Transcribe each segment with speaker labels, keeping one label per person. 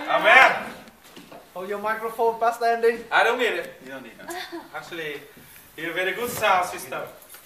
Speaker 1: Amen.
Speaker 2: Hold your microphone, Pastor Andy.
Speaker 1: I don't need it.
Speaker 3: You don't need it.
Speaker 1: Actually, you have very good sound system.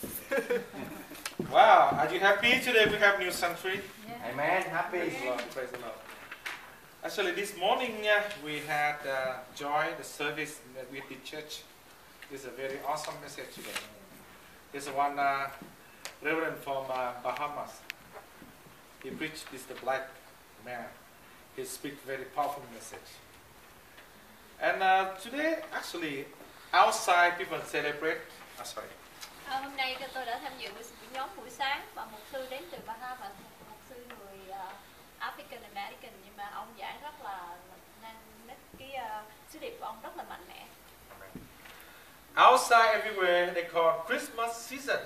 Speaker 1: Wow, are you happy today we have new century?
Speaker 2: Amen. Happy.
Speaker 1: Praise the Lord. Praise the Lord. Actually, this morning we had joy the service with the church. It's a very awesome message today. There's one reverend from Bahamas. He preached this the black man. He speaks very powerful message. And today, actually, outside people celebrate. Sorry.
Speaker 4: Hôm nay tôi đã tham dự nhóm buổi sáng và mục sư đến từ Bahamas, mục sư người African American, nhưng mà ông giảng rất là cái sứ điệp của ông rất là mạnh mẽ.
Speaker 1: Outside everywhere they call Christmas season.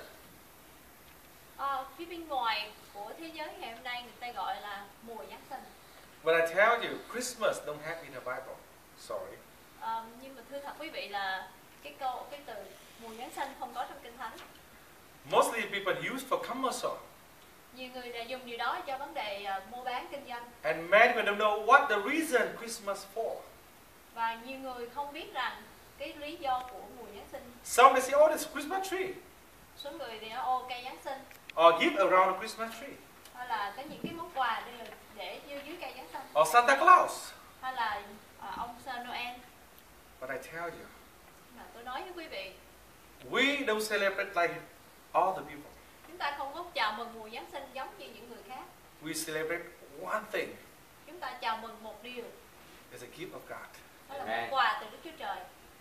Speaker 4: Phía bên ngoài của thế giới ngày hôm nay người ta gọi là mùa Giáng sinh.
Speaker 1: But I tell you, Christmas don't have in the Bible. Sorry.
Speaker 4: Nhưng mà thưa thật quý vị là cái từ mùa Giáng sinh không có trong Kinh Thánh.
Speaker 1: Mostly people use for commercial.
Speaker 4: Nhiều người đã dùng điều đó cho vấn đề mua bán kinh doanh.
Speaker 1: And many people don't know what the reason Christmas for.
Speaker 4: Và nhiều người không biết rằng cái lý do của mùa Giáng sinh.
Speaker 1: Some they say, oh, this Christmas tree.
Speaker 4: Số người thì nói ô cây Giáng sinh.
Speaker 1: Or give around the Christmas tree.
Speaker 4: Hay là có những cái món quà để dưới cây Giáng sinh.
Speaker 1: Or Santa Claus.
Speaker 4: Hay là ông Saint Noel.
Speaker 1: But I tell you,
Speaker 4: Mà tôi nói với quý vị,
Speaker 1: we don't celebrate like all the people.
Speaker 4: chúng ta không có chào mừng mùa Giáng sinh giống như những người khác.
Speaker 1: We celebrate one thing.
Speaker 4: Chúng ta chào mừng một điều.
Speaker 1: It's a gift of God.
Speaker 4: Đó là một quà từ Đức Chúa Trời.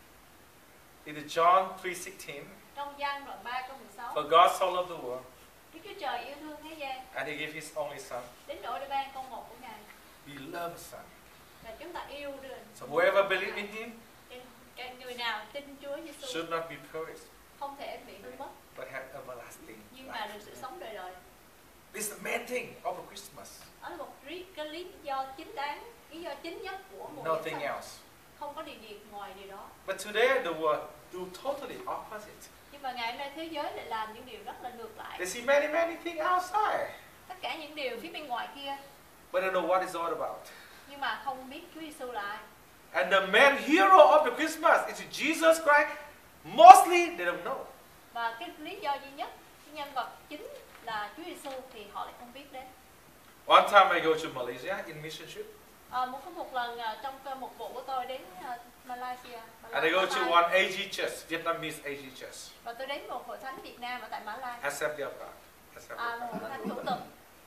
Speaker 1: In the John 3:16,
Speaker 4: Trong Giăng đoạn 3 câu 16.
Speaker 1: for God so loved the world,
Speaker 4: Đức Chúa Trời yêu thương thế gian,
Speaker 1: and He gave His only Son.
Speaker 4: đến nỗi để ban con một của Ngài.
Speaker 1: We love the Son.
Speaker 4: Và chúng ta yêu được.
Speaker 1: So whoever believes in Him
Speaker 4: Cái người nào tin Chúa Giêsu
Speaker 1: should not be perished,
Speaker 4: không thể bị hư mất,
Speaker 1: but have everlasting
Speaker 4: nhưng mà
Speaker 1: life.
Speaker 4: được sự sống đời đời.
Speaker 1: This is the main thing of a Christmas.
Speaker 4: Đó là một cái lý do chính đáng, lý do chính nhất của mùa Giáng
Speaker 1: Nothing
Speaker 4: sinh.
Speaker 1: else.
Speaker 4: Không có điều gì ngoài điều đó.
Speaker 1: But today the world do totally opposite.
Speaker 4: Nhưng mà ngày hôm nay thế giới lại làm những điều rất là ngược lại.
Speaker 1: They see many things outside,
Speaker 4: Tất cả những điều phía bên ngoài kia,
Speaker 1: but they don't know what it's all about.
Speaker 4: nhưng mà không biết Chúa Giêsu là ai.
Speaker 1: And the main hero of the Christmas is Jesus Christ. Mostly they don't know.
Speaker 4: Và cái lý do duy nhất, cái nhân vật chính là Chúa Giêsu thì họ lại không biết đến.
Speaker 1: One time I go to Malaysia in mission trip,
Speaker 4: Một lần trong một vụ của tôi đến Malaysia.
Speaker 1: and I go to one AG church, Vietnamese AG church,
Speaker 4: Và tôi đến một hội thánh Việt Nam ở tại Mã Lai.
Speaker 1: Assembly of God. Assembly of
Speaker 4: Một
Speaker 1: God.
Speaker 4: hội thánh chủ tịch.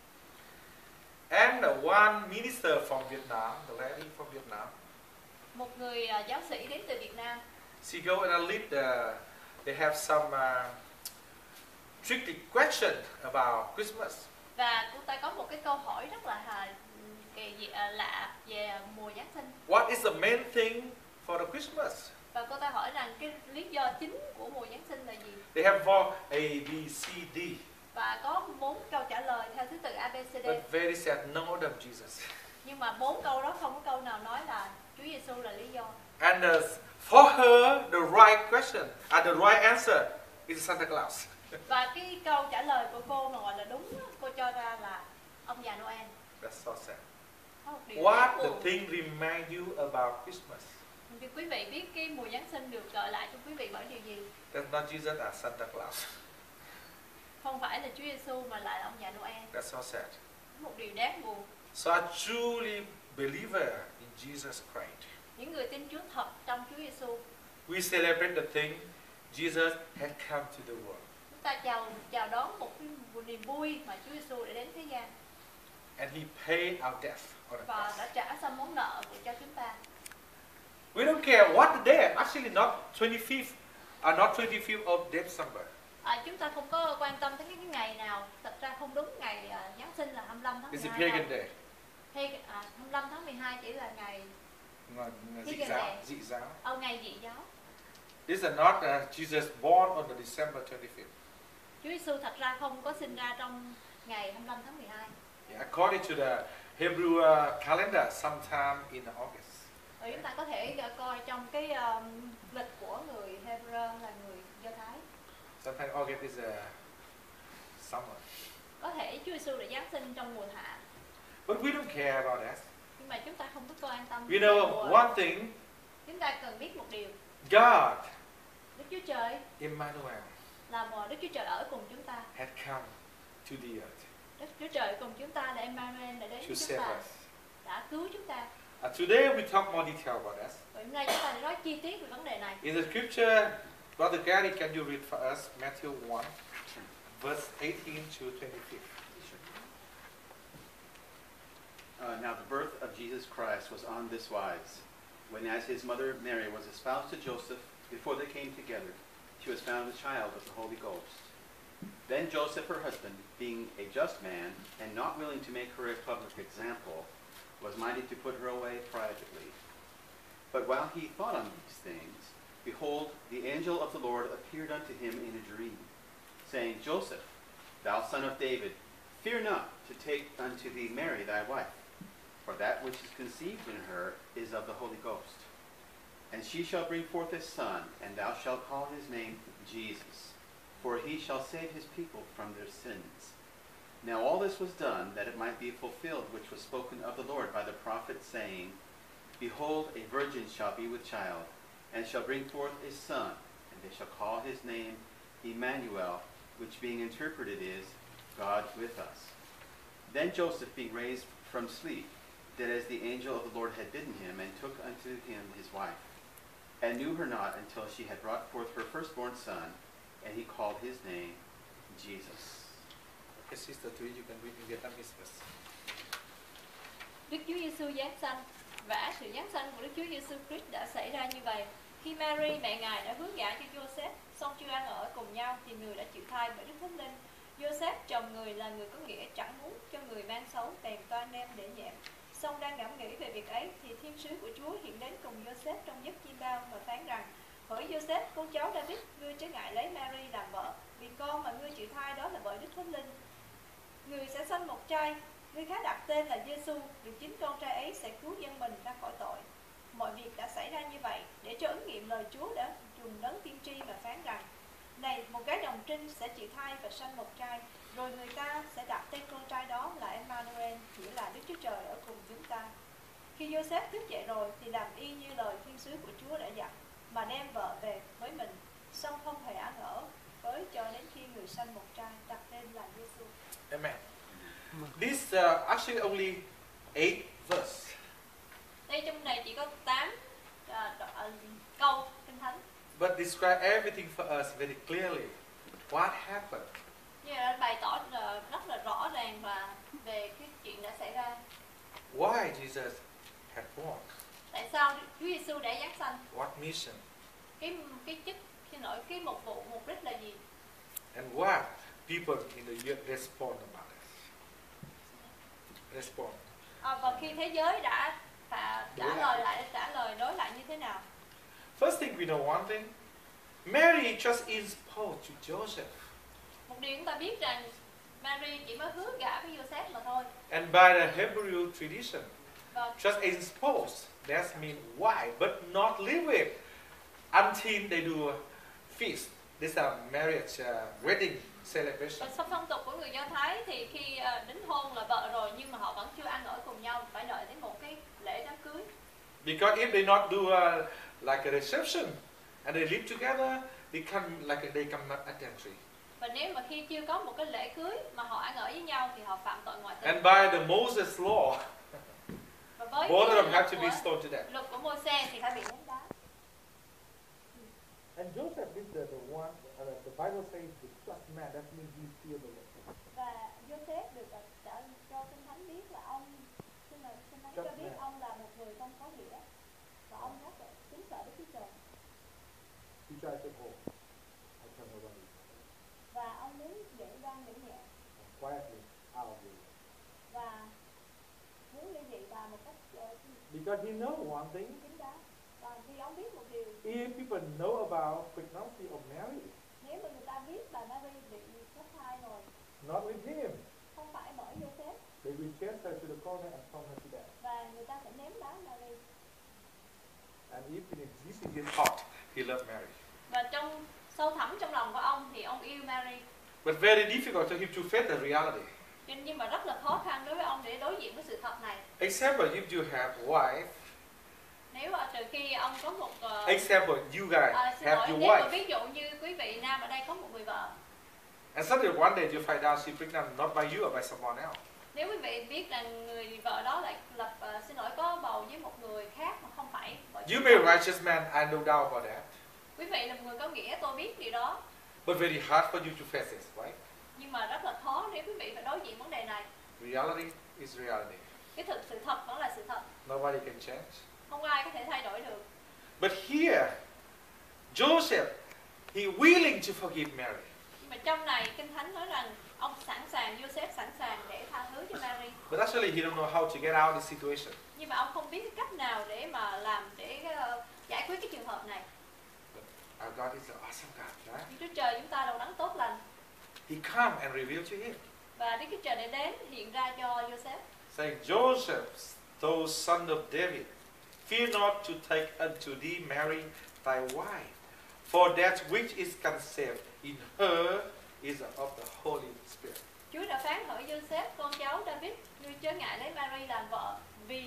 Speaker 1: And one minister from Vietnam, the lady from Vietnam,
Speaker 4: Một người giáo sĩ đến từ Việt Nam.
Speaker 1: she go and lead they have some tricky question about Christmas.
Speaker 4: Và chúng ta có một cái câu hỏi rất là lạ về mùa Giáng sinh.
Speaker 1: What is the main thing for the Christmas?
Speaker 4: Và cô ta hỏi rằng cái lý do chính của mùa Giáng sinh là gì?
Speaker 1: They have four A, B, C, D.
Speaker 4: Và có 4 câu trả lời theo thứ tự ABCD.
Speaker 1: But very sad, none of them Jesus.
Speaker 4: Nhưng mà 4 câu đó không có câu nào nói là Chúa Giêsu là lý do.
Speaker 1: And for her, the right question, the right answer is Santa Claus.
Speaker 4: Và cái câu trả lời của cô mà gọi là đúng, cô cho ra là ông già Noel.
Speaker 1: That's so sad.
Speaker 4: Có một điều
Speaker 1: What
Speaker 4: đáng
Speaker 1: the
Speaker 4: buồn.
Speaker 1: thing remind you about Christmas?
Speaker 4: Vì quý vị biết cái mùa Giáng sinh được gợi lại cho quý vị bởi điều gì?
Speaker 1: That's not Jesus as Santa Claus.
Speaker 4: Không phải là Chúa Giêsu mà lại là ông già Noel.
Speaker 1: That's so sad.
Speaker 4: Một điều đáng buồn.
Speaker 1: So a truly believer in Jesus Christ,
Speaker 4: Những người tin Chúa thật trong Chúa Giêsu,
Speaker 1: we celebrate the thing Jesus had come to the world.
Speaker 4: chúng ta chào đón một niềm vui mà Chúa Giêsu đã đến thế gian.
Speaker 1: And He paid our debt on the
Speaker 4: Và
Speaker 1: cross.
Speaker 4: đã trả xong món nợ của cho chúng ta.
Speaker 1: We don't care what the day, actually not 25th, not 25th of December.
Speaker 4: Chúng ta không có quan tâm tới cái ngày nào. Thật ra không đúng ngày Giáng sinh là 25 tháng
Speaker 1: It's a
Speaker 4: 12
Speaker 1: pagan
Speaker 4: đâu.
Speaker 1: day.
Speaker 4: 25 tháng 12 chỉ là ngày
Speaker 1: Dị giáo.
Speaker 4: ngày dị giáo.
Speaker 1: These are not Jesus born on the December 25th.
Speaker 4: Chúa Giêsu thật ra không có sinh ra trong ngày 25 tháng 12.
Speaker 1: Yeah, according to the Hebrew calendar, sometime in August.
Speaker 4: Và chúng ta có thể coi trong cái lịch của người Hebrew là người Do Thái.
Speaker 1: Sometimes August is summer.
Speaker 4: Có thể Chúa Giêsu đã Giáng sinh trong mùa hạ.
Speaker 1: But we don't care about that.
Speaker 4: Nhưng mà chúng ta không có an tâm.
Speaker 1: We know one thing,
Speaker 4: Chúng ta cần biết một điều.
Speaker 1: God,
Speaker 4: Đức Chúa Trời
Speaker 1: Emmanuel,
Speaker 4: là một Đức Chúa Trời ở cùng chúng ta.
Speaker 1: had come to the earth
Speaker 4: Đức Chúa Trời cùng chúng ta là Emmanuel đã đến
Speaker 1: to
Speaker 4: với chúng
Speaker 1: save
Speaker 4: ta,
Speaker 1: us.
Speaker 4: đã cứu chúng ta.
Speaker 1: Today we talk more detail about that.
Speaker 4: Vậy hôm nay chúng ta sẽ nói chi tiết về vấn đề này.
Speaker 1: In the scripture, Brother Gary, can you read for us Matthew 1, verse 18 to 25?
Speaker 3: Now the birth of Jesus Christ was on this wise. When as his mother Mary was espoused to Joseph, before they came together, she was found a child of the Holy Ghost. Then Joseph, her husband, being a just man, and not willing to make her a public example, was minded to put her away privately. But while he thought on these things, behold, the angel of the Lord appeared unto him in a dream, saying, Joseph, thou son of David, fear not to take unto thee Mary thy wife, for that which is conceived in her is of the Holy Ghost. And she shall bring forth a son, and thou shalt call his name Jesus, for he shall save his people from their sins. Now all this was done, that it might be fulfilled which was spoken of the Lord by the prophet, saying, Behold, a virgin shall be with child, and shall bring forth a son, and they shall call his name Emmanuel, which being interpreted is, God with us. Then Joseph, being raised from sleep, did as the angel of the Lord had bidden him, and took unto him his wife, and knew her not until she had brought forth her firstborn son, and he called his name Jesus.
Speaker 1: Okay, Sister Thúy, you can read in Vietnamese first.
Speaker 4: Đức Chúa Giêsu giáng sanh và sự giáng sanh của Đức Chúa Giêsu Christ đã xảy ra như vậy. Khi Mary mẹ Ngài đã hứa gả cho Joseph, song chưa ăn ở cùng nhau thì người đã chịu thai bởi Đức Thánh Linh. Joseph chồng người là người có nghĩa chẳng muốn cho người mang xấu, bèn toan đem để nhẹm. Song đang ngẫm nghĩ về việc ấy thì thiên sứ của Chúa hiện đến cùng Joseph trong giấc chim bao và phán rằng: Hỡi Joseph, con cháu David, ngươi chớ ngại lấy Mary làm vợ, vì con mà ngươi chịu thai đó là bởi Đức Thánh Linh. Người sẽ sanh một trai, người khác đặt tên là Giêsu, vì chính con trai ấy sẽ cứu dân mình ra khỏi tội. Mọi việc đã xảy ra như vậy để cho ứng nghiệm lời Chúa đã dùng đấng tiên tri và phán rằng: Này, một gái đồng trinh sẽ chịu thai và sanh một trai, rồi người ta sẽ đặt tên con trai đó là Emmanuel, nghĩa là Đức Chúa Trời ở cùng chúng ta. Khi Joseph thức dậy rồi thì làm y như lời thiên sứ của Chúa đã dặn, mà đem vợ về với mình, song không hề ăn ở với cho đến khi người sanh một trai, đặt tên là Giêsu.
Speaker 1: Amen. This actually only 8 verse,
Speaker 4: Đây trong này chỉ có 8 câu Kinh Thánh,
Speaker 1: but describe everything for us very clearly. What happened?
Speaker 4: nhưng mà bày tỏ rất là rõ ràng và về cái chuyện đã xảy ra.
Speaker 1: Why Jesus had born?
Speaker 4: Tại sao Chúa Giêsu đã giáng sanh?
Speaker 1: What mission?
Speaker 4: Cái chức, cái mục đích là gì?
Speaker 1: And what people in the earth respond about it? Respond.
Speaker 4: Và khi thế giới đã trả lời đối lại như thế nào?
Speaker 1: First thing we know one thing. Mary just exposed to Joseph.
Speaker 4: Một điều chúng ta biết rằng Mary chỉ mới hứa gả với Joseph mà thôi.
Speaker 1: And by the Hebrew tradition,
Speaker 4: Và
Speaker 1: just exposed, that means why, but not live with until they do a feast. These are marriage wedding celebration.
Speaker 4: trong phong tục của người Do Thái thì khi đính hôn là vợ rồi, nhưng mà họ vẫn chưa ăn ở cùng nhau, phải đợi đến một cái lễ đám cưới.
Speaker 1: Because if they not do like a reception and they live together, they come not adultery.
Speaker 4: Và nếu mà khi chưa có một cái lễ cưới mà họ ăn ở với nhau thì họ phạm tội ngoại tình.
Speaker 1: And by the Moses law,
Speaker 4: Và với
Speaker 1: both of them have to
Speaker 4: luật
Speaker 1: be
Speaker 4: của,
Speaker 1: stoned to death.
Speaker 4: luật của Môi-se thì phải bị ném đá.
Speaker 2: And Joseph is the one, the Bible says the plus man, that means he feared the Lord.
Speaker 4: Và Joseph được đã cho Kinh Thánh biết là ông, Kinh Thánh cho biết ông là một người không có nghĩa và ông rất là kính sợ Đức Chúa Trời.
Speaker 2: He tried to hold. I tell her what
Speaker 4: Và ông muốn giữ đoan giữ nhẹ
Speaker 2: quietly out of you.
Speaker 4: và muốn ly dị bà một cách
Speaker 2: Because he knows one thing,
Speaker 4: chính đáng. Và khi ông biết một điều,
Speaker 2: if people know about pregnancy of Mary,
Speaker 4: nếu mà người ta biết bà Mary bị có thai rồi,
Speaker 2: not with him,
Speaker 4: không phải bởi Joseph,
Speaker 2: they will chase her to the corner and stone her to death.
Speaker 4: và người ta sẽ ném đá Mary.
Speaker 1: And if in his heart he loved Mary.
Speaker 4: Và sâu thẳm trong lòng của ông thì ông yêu Mary.
Speaker 1: But very difficult for him to face the reality.
Speaker 4: Nhưng mà rất là khó khăn đối với ông để đối diện với sự thật này.
Speaker 1: Example, if you have wife,
Speaker 4: Nếu trừ khi ông có một
Speaker 1: example, you guys
Speaker 4: xin
Speaker 1: have
Speaker 4: lỗi,
Speaker 1: your
Speaker 4: nếu mà
Speaker 1: wife,
Speaker 4: ví dụ như quý vị nam ở đây có một người vợ,
Speaker 1: and suddenly one day you find out she's pregnant not by you or by someone else.
Speaker 4: nếu quý vị biết rằng người vợ đó lại xin lỗi có bầu với một người khác mà không phải vợ
Speaker 1: You
Speaker 4: chồng.
Speaker 1: may be a righteous man, I no doubt about that,
Speaker 4: Quý vị là một người có nghĩa, tôi biết điều đó,
Speaker 1: but very hard for you to face it, right?
Speaker 4: nhưng mà rất là khó để quý vị phải đối diện vấn đề này.
Speaker 1: Reality is reality.
Speaker 4: Cái sự thật vẫn là sự thật,
Speaker 1: Nobody can change.
Speaker 4: không ai có thể thay đổi được.
Speaker 1: But here, Joseph, he willing to forgive Mary.
Speaker 4: Nhưng mà trong này Kinh Thánh nói rằng ông sẵn sàng, Joseph sẵn sàng để tha thứ cho Mary.
Speaker 1: But actually, he don't know how to get out of this situation.
Speaker 4: Nhưng mà ông không biết cái cách nào để mà làm để giải quyết cái trường hợp này.
Speaker 1: Our God is an awesome God, right?
Speaker 4: Nhưng Chúa Trời chúng ta là đấng tốt lành,
Speaker 1: He come and reveal to him,
Speaker 4: và Đức Chúa Trời đã đến hiện ra cho Joseph,
Speaker 1: saying, Joseph, thou son of David, fear not to take unto thee Mary thy wife, for that which is conceived in her is of the Holy Spirit.
Speaker 4: Chúa đã phán hỡi Joseph, con cháu David, ngươi chớ ngại lấy Mary làm vợ, vì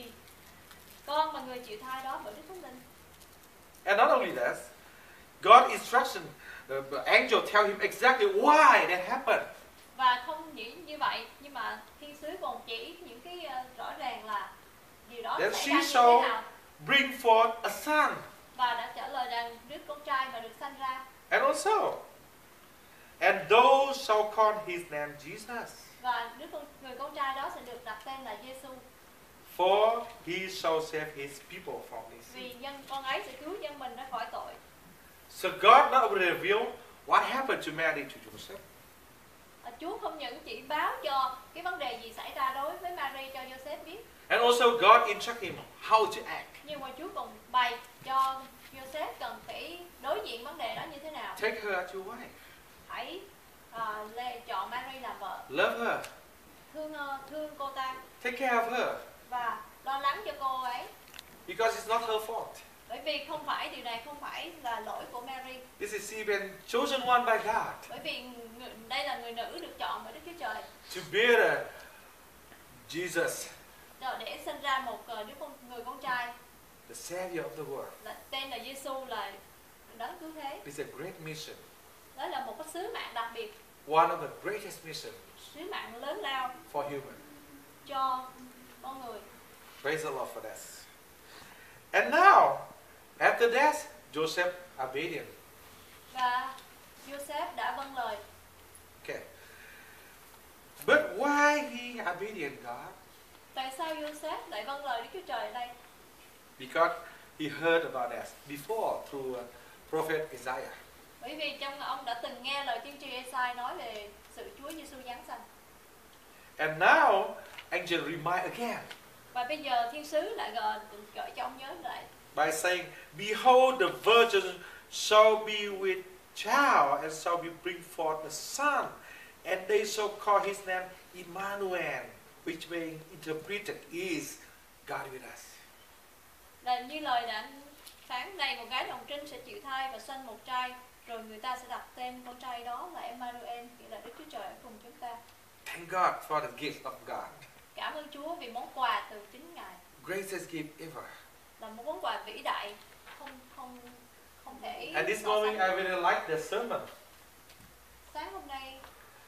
Speaker 4: con mà người chịu thai đó bởi Đức Thánh Linh.
Speaker 1: And not only that, God instruction, the angel tell him exactly why that happened.
Speaker 4: Và không chỉ như vậy, nhưng mà thiên sứ còn chỉ những cái rõ ràng là điều đó
Speaker 1: Then
Speaker 4: xảy
Speaker 1: she
Speaker 4: ra như
Speaker 1: shall
Speaker 4: thế nào.
Speaker 1: bring forth a son.
Speaker 4: Và đã trả lời rằng đứa con trai mà được sanh ra,
Speaker 1: And also, and thou shall call his name Jesus,
Speaker 4: và người con trai đó sẽ được đặt tên là Giêsu,
Speaker 1: for he shall save his people from their
Speaker 4: vì
Speaker 1: sin.
Speaker 4: con ấy sẽ cứu dân mình ra khỏi tội.
Speaker 1: So God not only revealed what happened to Mary to Joseph,
Speaker 4: Chúa không những chỉ báo cho cái vấn đề gì xảy ra đối với Mary cho Joseph biết,
Speaker 1: and also God instruct him how to act.
Speaker 4: nhưng mà Chúa còn bày cho Joseph cần phải đối diện vấn đề đó như thế nào.
Speaker 1: Take her as your wife,
Speaker 4: Hãy chọn Mary làm vợ,
Speaker 1: love her,
Speaker 4: thương cô ta
Speaker 1: take care of her,
Speaker 4: và lo lắng cho cô ấy,
Speaker 1: because it's not her fault.
Speaker 4: bởi vì điều này không phải là lỗi của Mary,
Speaker 1: This is even chosen one by God
Speaker 4: bởi vì đây là người nữ được chọn bởi Đức Chúa Trời
Speaker 1: to bear Jesus,
Speaker 4: để sinh ra một người con trai
Speaker 1: the Savior of the world.
Speaker 4: là tên là Giêsu, là đấng cứu thế.
Speaker 1: It's a great mission,
Speaker 4: Đó là một cái sứ mạng đặc biệt,
Speaker 1: one of the greatest missions
Speaker 4: sứ mạng lớn lao
Speaker 1: for human.
Speaker 4: cho con người.
Speaker 1: Praise the Lord for that. And now, after that, Joseph obedient.
Speaker 4: Và Joseph đã vâng lời.
Speaker 1: Okay. But why he obedient God?
Speaker 4: Tại sao Joseph lại vâng lời Đức Chúa Trời ở đây?
Speaker 1: Because he heard about that before through prophet Isaiah.
Speaker 4: Bởi vì ông đã từng nghe lời tiên tri Ê-sai nói về sự Chúa Giêsu giáng sanh.
Speaker 1: And now, angel remind again
Speaker 4: Và bây giờ thiên sứ lại gợi cho ông nhớ lại
Speaker 1: by saying, behold, the virgin shall be with child and shall be bring forth a son, and they shall call his name Emmanuel, which being interpreted is God with us.
Speaker 4: là như lời đã phán, này một gái đồng trinh sẽ chịu thai và sanh một trai, rồi người ta sẽ đặt tên con trai đó là Emmanuel, nghĩa là Đức Chúa Trời ở cùng chúng ta.
Speaker 1: Thank God for the gift of God.
Speaker 4: Cảm ơn Chúa vì món quà từ chính Ngài,
Speaker 1: Greatest gift ever.
Speaker 4: là một món quà vĩ đại, không thể.
Speaker 1: And this
Speaker 4: so
Speaker 1: morning I
Speaker 4: sánh.
Speaker 1: really like the sermon.
Speaker 4: Sáng hôm nay,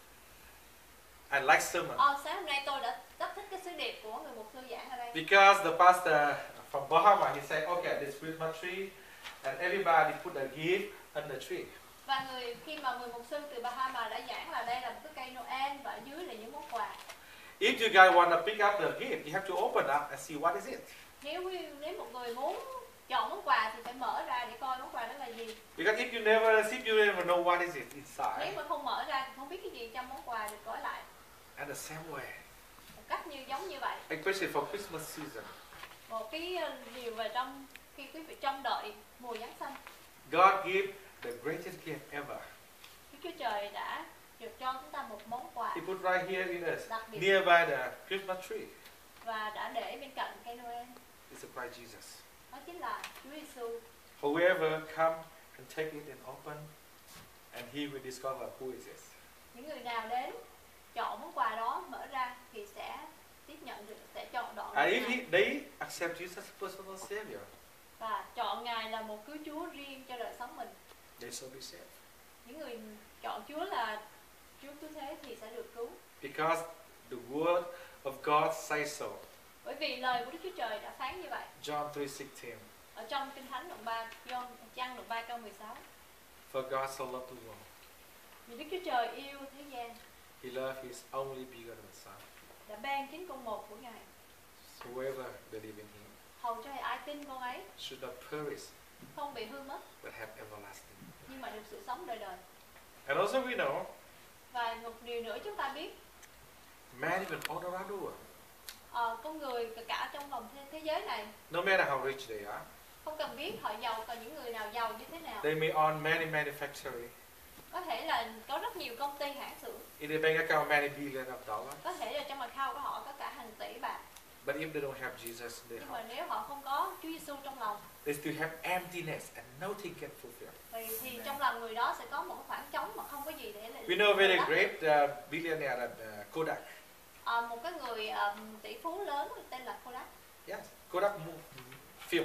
Speaker 1: I like sermon.
Speaker 4: sáng hôm nay tôi đã rất thích cái sứ điệp của người mục sư giảng ở đây.
Speaker 1: Because the pastor from Bahama, he said, okay, this Christmas tree, and everybody put a gift on the tree.
Speaker 4: Và khi mà người mục sư từ Bahama đã giảng là đây là một cái cây Noel và ở dưới là những món quà.
Speaker 1: If you guys want to pick up the gift, you have to open up and see what is it.
Speaker 4: Nếu một người muốn chọn món quà thì phải mở ra để coi món quà đó là gì.
Speaker 1: Because if you never receive, you never know what is it
Speaker 4: Nếu
Speaker 1: inside.
Speaker 4: mà không mở ra thì không biết cái gì trong món quà được gói lại.
Speaker 1: And the same way,
Speaker 4: Một cách giống như vậy.
Speaker 1: especially for Christmas season,
Speaker 4: Một cái điều về trong khi quý vị trông đợi mùa Giáng sanh,
Speaker 1: God give the greatest gift ever.
Speaker 4: Đức Chúa Trời đã được cho chúng ta một món quà
Speaker 1: He put right here in us,
Speaker 4: đặc biệt
Speaker 1: nearby the Christmas tree.
Speaker 4: và đã để bên cạnh cây Noel.
Speaker 1: It's a Christ Jesus.
Speaker 4: Đó chính là Chúa Giêsu.
Speaker 1: Whoever come and take it and open, and he will discover who is it.
Speaker 4: Những người nào đến chọn món quà đó mở ra thì sẽ tiếp nhận được, sẽ chọn đoạn
Speaker 1: And
Speaker 4: Ngài.
Speaker 1: if they accept Jesus as personal Savior,
Speaker 4: Và chọn Ngài là một cứu Chúa riêng cho đời sống mình.
Speaker 1: they shall be saved.
Speaker 4: Những người chọn Chúa là Chúa cứu thế thì sẽ được cứu.
Speaker 1: Because the word of God says so.
Speaker 4: Bởi vì lời của Đức Chúa Trời đã phán như vậy.
Speaker 1: John 3:16.
Speaker 4: Ở trong Kinh Thánh đoạn 3, trang đoạn 3 câu 16.
Speaker 1: For God so loved the world,
Speaker 4: Vì Đức Chúa Trời yêu thế gian,
Speaker 1: He loved His only begotten Son.
Speaker 4: đã ban chính con một của Ngài,
Speaker 1: Whoever believe in Him
Speaker 4: hầu cho ai tin con ấy
Speaker 1: should not perish,
Speaker 4: không bị hư mất,
Speaker 1: but have everlasting.
Speaker 4: nhưng mà được sự sống đời đời.
Speaker 1: And also we know,
Speaker 4: Và một điều nữa chúng ta biết,
Speaker 1: man even all around the world,
Speaker 4: con người cả trong vòng thế giới này,
Speaker 1: no matter how rich they are,
Speaker 4: không cần biết họ giàu, còn những người nào giàu như thế nào,
Speaker 1: they may own many manufacturing,
Speaker 4: có thể là có rất nhiều công ty hãng xưởng,
Speaker 1: in their bank account many billion of dollars,
Speaker 4: có thể là trong account của họ có cả hàng tỷ bạc,
Speaker 1: but if they don't have Jesus in their
Speaker 4: nhưng mà
Speaker 1: heart,
Speaker 4: nếu họ không có Chúa Giêsu trong lòng,
Speaker 1: they still have emptiness and nothing can fulfill.
Speaker 4: thì trong lòng người đó sẽ có một khoảng trống mà không có gì để lại.
Speaker 1: We know a very great billionaire, Kodak.
Speaker 4: Một cái người tỷ phú lớn tên là Kodak.
Speaker 1: Yes, Kodak film.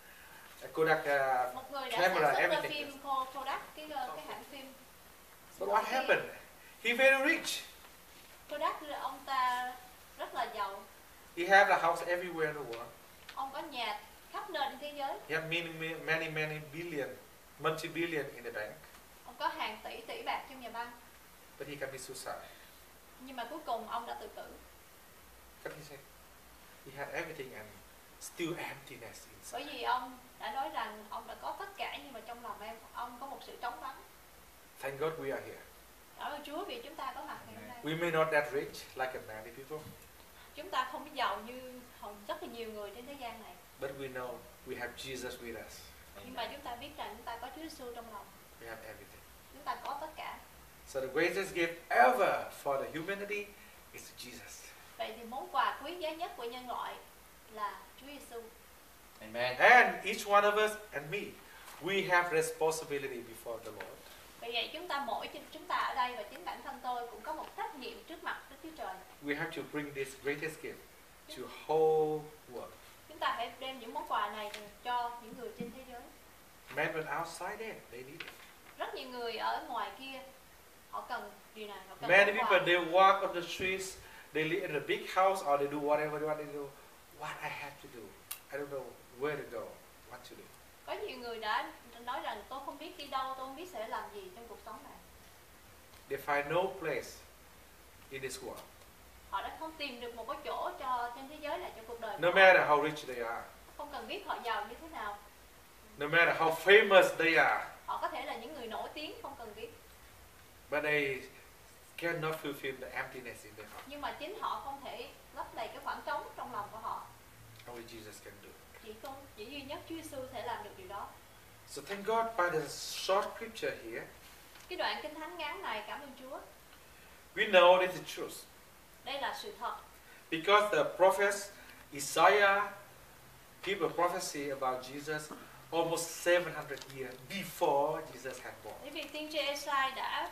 Speaker 1: Kodak
Speaker 4: Một người đã
Speaker 1: camera,
Speaker 4: sản xuất ra
Speaker 1: everything.
Speaker 4: phim Kodak, cái hãng phim.
Speaker 1: But what happened? He very rich.
Speaker 4: Kodak ông ta rất là giàu.
Speaker 1: He had a house everywhere in the world.
Speaker 4: Ông có nhà khắp nơi trên thế giới.
Speaker 1: He had many billion, multi-billion in the bank.
Speaker 4: Ông có hàng tỷ bạc trong nhà băng.
Speaker 1: But he committed suicide.
Speaker 4: Nhưng mà cuối cùng ông đã tự tử.
Speaker 1: What did he say? He had everything and still emptiness inside.
Speaker 4: Bởi vì ông đã nói rằng ông đã có tất cả nhưng mà trong lòng ông có một sự trống vắng.
Speaker 1: Thank God we are here.
Speaker 4: Cảm ơn Chúa vì chúng ta có mặt ngày hôm nay.
Speaker 1: We may not that rich like many people,
Speaker 4: Chúng ta không có giàu như rất là nhiều người trên thế gian này.
Speaker 1: but we know we have Jesus with us.
Speaker 4: Nhưng mà chúng ta biết rằng chúng ta có Chúa Giêsu trong lòng.
Speaker 1: We have everything.
Speaker 4: Chúng ta có tất cả.
Speaker 1: So the greatest gift ever for the humanity is Jesus.
Speaker 4: Vậy thì món quà quý giá nhất của nhân loại là Chúa Giêsu.
Speaker 5: Amen.
Speaker 1: And each one of us and me, we have responsibility before the Lord.
Speaker 4: Vì vậy chúng ta ở đây và chính bản thân tôi cũng có một trách nhiệm trước mặt Đức Chúa Trời.
Speaker 1: We have to bring this greatest gift to whole world.
Speaker 4: Chúng ta phải đem những món quà này cho những người trên thế giới.
Speaker 1: Men went outside there, they need it.
Speaker 4: Rất nhiều người ở ngoài kia họ cần điều này, họ cần
Speaker 1: Many
Speaker 4: món
Speaker 1: people,
Speaker 4: quà.
Speaker 1: they walk on the streets, they live in a big house or they do whatever they want to do. What I have to do? I don't know where to go, what to do.
Speaker 4: Có nhiều người đã nói rằng tôi không biết đi đâu, tôi không biết sẽ làm gì trong cuộc sống này.
Speaker 1: They find no place in this world.
Speaker 4: Họ đã không tìm được một cái chỗ cho trên thế giới này, cho cuộc đời của
Speaker 1: No
Speaker 4: họ.
Speaker 1: matter how rich they are,
Speaker 4: Không cần biết họ giàu như thế nào.
Speaker 1: no matter how famous they are,
Speaker 4: Họ có thể là những người nổi tiếng, không cần biết.
Speaker 1: but they cannot fulfill the emptiness in their heart.
Speaker 4: Nhưng mà chính họ không thể lấp đầy cái khoảng trống trong lòng của họ.
Speaker 1: Only Jesus can do.
Speaker 4: Chỉ duy nhất Chúa Giêsu thể làm được điều đó.
Speaker 1: So thank God by the short scripture here,
Speaker 4: Cái đoạn kinh thánh ngắn này, cảm ơn Chúa.
Speaker 1: we know this is truth.
Speaker 4: Đây là sự thật.
Speaker 1: Because the prophets Isaiah give a prophecy about Jesus almost 700 years before Jesus had born.
Speaker 4: Bởi vì tiên tri Esai đã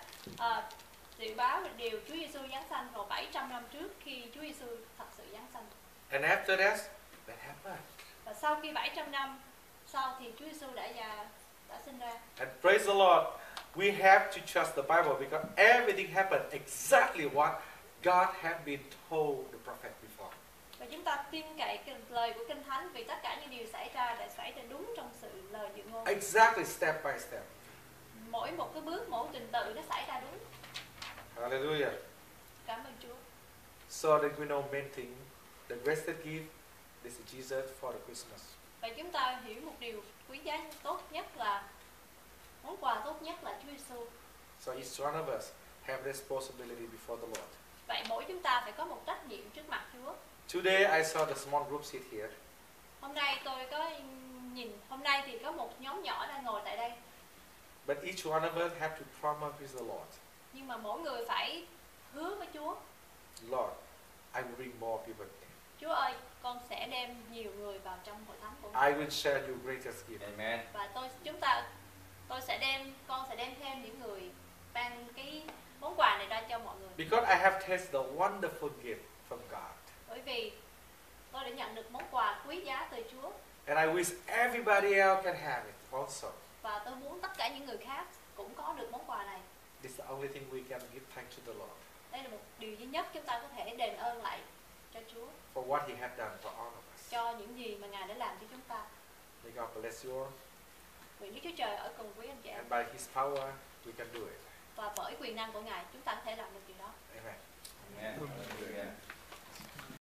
Speaker 4: dự báo về điều Chúa Giêsu giáng sanh vào 700 năm trước khi Chúa Giêsu thật sự giáng sanh.
Speaker 1: And after that happened.
Speaker 4: Và sau khi 700 năm sau thì Chúa Giêsu đã sinh ra.
Speaker 1: And praise the Lord, we have to trust the Bible because everything happened exactly what God had been told the prophet before.
Speaker 4: Và chúng ta tin cậy cái lời của Kinh Thánh vì tất cả những điều xảy ra đã xảy ra đúng trong sự lời dự ngôn.
Speaker 1: Exactly step by step.
Speaker 4: Mỗi một cái bước, mỗi trình tự nó xảy ra đúng.
Speaker 1: Hallelujah.
Speaker 4: Cảm ơn Chúa.
Speaker 1: So that we know main thing, the greatest gift is Jesus for the Christmas.
Speaker 4: Và chúng ta hiểu một điều quý giá tốt nhất là món quà tốt nhất là Chúa Giêsu.
Speaker 1: So each one of us have responsibility before the Lord.
Speaker 4: Vậy mỗi chúng ta phải có một trách nhiệm trước mặt Chúa.
Speaker 1: Today I saw the small group sit here.
Speaker 4: Hôm nay tôi có nhìn, hôm nay thì có một nhóm nhỏ đang ngồi tại đây.
Speaker 1: But each one of us have to promise with the Lord.
Speaker 4: Nhưng mà mỗi người phải hứa với Chúa.
Speaker 1: Lord, I will bring more people.
Speaker 4: Chúa ơi, con sẽ đem nhiều người vào trong hội thánh của
Speaker 1: I
Speaker 4: con.
Speaker 1: will share your greatest gift.
Speaker 5: Amen.
Speaker 4: Và con sẽ đem thêm những người ban cái món quà này ra cho mọi người.
Speaker 1: Because I have tasted the wonderful gift from God.
Speaker 4: Bởi vì tôi đã nhận được món quà quý giá từ Chúa.
Speaker 1: And I wish everybody else can have it also.
Speaker 4: Và tôi muốn tất cả những người khác cũng có được món quà này.
Speaker 1: This is the only thing we can give thanks to the Lord
Speaker 4: Đây là một điều duy nhất chúng ta có thể đền ơn lại cho Chúa,
Speaker 1: for what He had done for all of us.
Speaker 4: cho những gì mà Ngài đã làm cho chúng ta.
Speaker 1: May God bless you all.
Speaker 4: Nguyện Đức Chúa Trời ở cùng quý anh chị em.
Speaker 1: And by His power, we can do it.
Speaker 4: Và bởi quyền năng của Ngài chúng ta có thể làm được điều đó.
Speaker 1: Amen.
Speaker 5: Amen. Hallelujah.